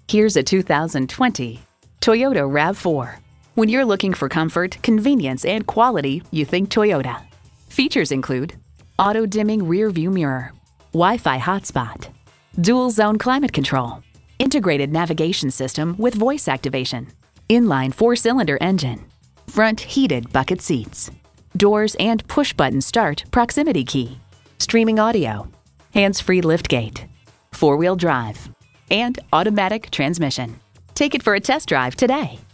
Here's a 2020 Toyota RAV4. When you're looking for comfort, convenience, and quality, you think Toyota. Features include auto-dimming rear-view mirror, Wi-Fi hotspot, dual-zone climate control, integrated navigation system with voice activation, inline 4-cylinder engine, front heated bucket seats, doors and push-button start proximity key, streaming audio, hands-free liftgate, 4-wheel drive, and automatic transmission. Take it for a test drive today.